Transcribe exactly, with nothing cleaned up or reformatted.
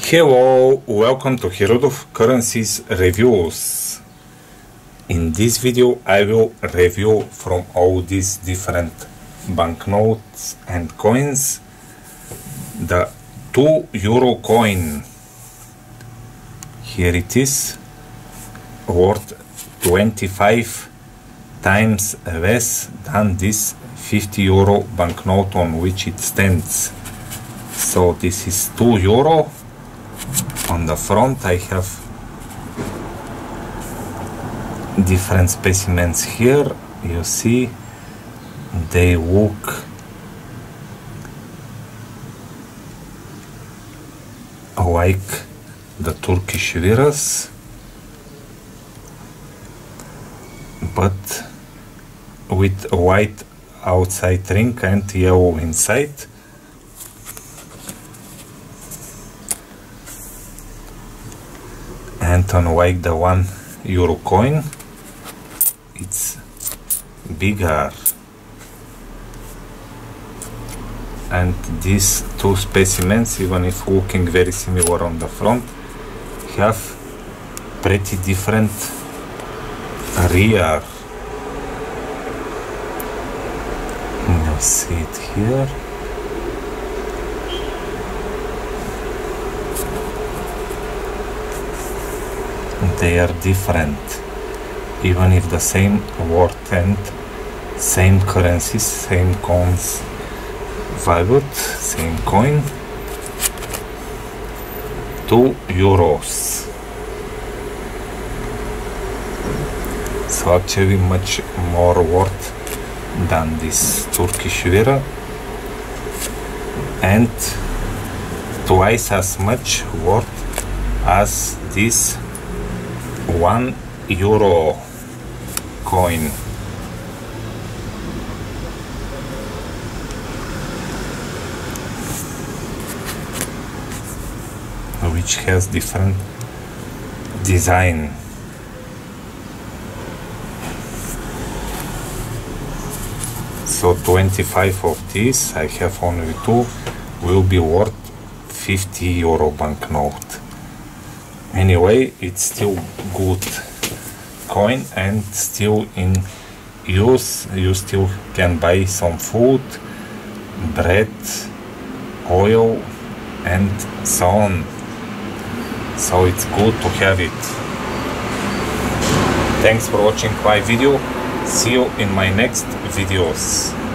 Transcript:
Hello, welcome to Hirudov Currencies Reviews. In this video I will review from all these different banknotes and coins the two euro coin. Here it is, worth twenty-five times less than this fifty euro banknote on which it stands. So this is two euro. On the front I have different specimens here. You see, they look like the Turkish liras, but with a white outside ring and yellow inside. And unlike the one euro coin, it's bigger. And these two specimens, even if looking very similar on the front, have pretty different rear. You see it here. They are different, even if the same worth and same currencies, same coins valued, same coin. Two euros. So actually much more worth than this Turkish lira, and twice as much worth as this one euro coin. Which has different design. So twenty-five of these, I have only two, will be worth fifty euro banknote. Anyway, it's still good coin and still in use. You still can buy some food, bread, oil and so on. So it's good to have it. Thanks for watching my video. See you in my next videos.